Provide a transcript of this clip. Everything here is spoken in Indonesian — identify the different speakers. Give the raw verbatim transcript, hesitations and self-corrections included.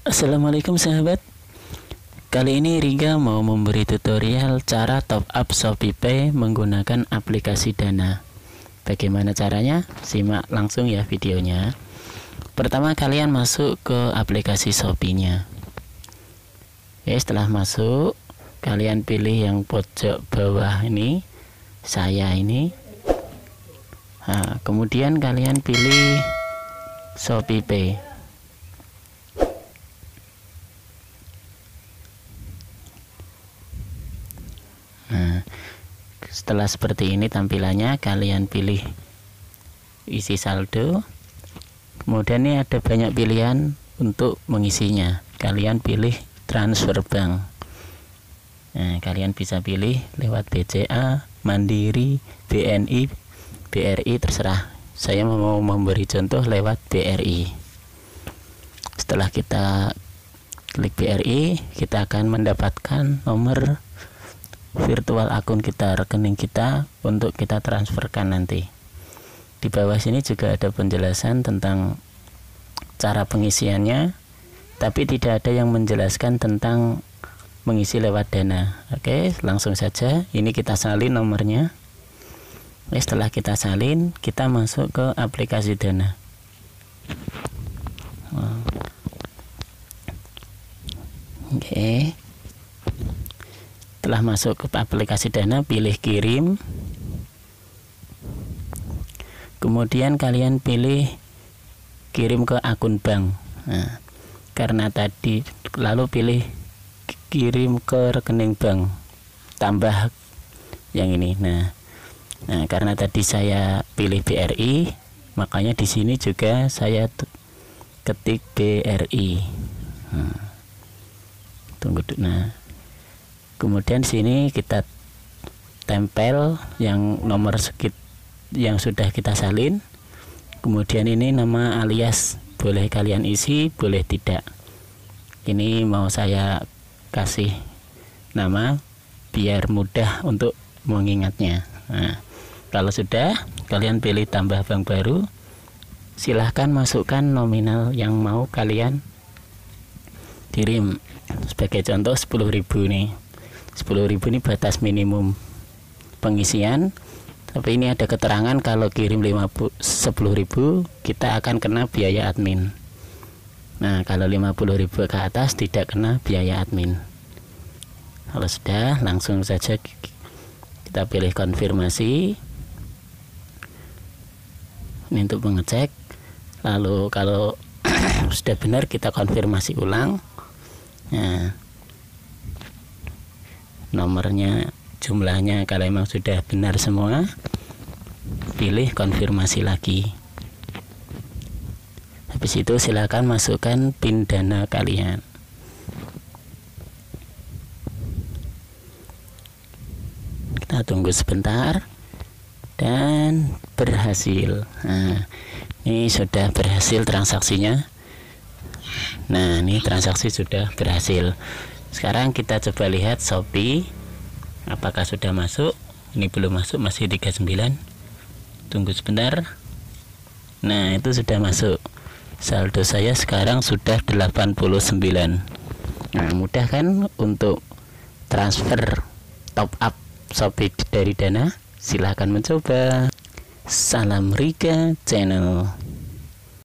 Speaker 1: Assalamualaikum sahabat. Kali ini Riga mau memberi tutorial cara top up ShopeePay menggunakan aplikasi Dana. Bagaimana caranya? Simak langsung ya videonya. Pertama kalian masuk ke aplikasi Shopee-nya. Oke, setelah masuk kalian pilih yang pojok bawah ini, saya ini. Nah, kemudian kalian pilih ShopeePay. Nah, setelah seperti ini tampilannya, kalian pilih isi saldo. Kemudian ini ada banyak pilihan untuk mengisinya. Kalian pilih transfer bank. Nah, kalian bisa pilih lewat B C A, Mandiri, B N I, B R I, terserah. Saya mau memberi contoh lewat B R I. Setelah kita klik B R I, kita akan mendapatkan nomor virtual akun kita, rekening kita untuk kita transferkan nanti. Di bawah sini juga ada penjelasan tentang cara pengisiannya, tapi tidak ada yang menjelaskan tentang mengisi lewat Dana. Oke, langsung saja. Ini kita salin nomornya. Oke, setelah kita salin, kita masuk ke aplikasi Dana. Oke. Setelah masuk ke aplikasi Dana, pilih kirim. Kemudian kalian pilih kirim ke akun bank. Nah, karena tadi lalu pilih kirim ke rekening bank. Tambah yang ini. Nah, nah karena tadi saya pilih B R I, makanya di sini juga saya ketik B R I. Nah, tunggu dulu. Nah, kemudian sini kita tempel yang nomor sekit yang sudah kita salin. Kemudian ini nama alias, boleh kalian isi, boleh tidak. Ini mau saya kasih nama biar mudah untuk mengingatnya. Nah, kalau sudah, kalian pilih tambah bank baru. Silahkan masukkan nominal yang mau kalian kirim. Sebagai contoh sepuluh ribu nih. sepuluh ribu ini batas minimum pengisian, tapi ini ada keterangan kalau kirim sepuluh ribu kita akan kena biaya admin. Nah, kalau lima puluh ribu ke atas tidak kena biaya admin. Kalau sudah, langsung saja kita pilih konfirmasi. Ini untuk mengecek. Lalu kalau sudah benar, kita konfirmasi ulang. Nah, nomornya, jumlahnya kalau memang sudah benar semua, pilih konfirmasi lagi. Habis itu silakan masukkan PIN Dana kalian. Kita tunggu sebentar dan berhasil. Nah, ini sudah berhasil transaksinya. Nah, ini transaksi sudah berhasil. Sekarang kita coba lihat Shopee apakah sudah masuk. Ini belum masuk, masih tiga puluh sembilan. Tunggu sebentar. Nah, itu sudah masuk. Saldo saya sekarang sudah delapan puluh sembilan. Nah, mudah kan untuk transfer top up Shopee dari Dana? Silahkan mencoba. Salam Riga Channel.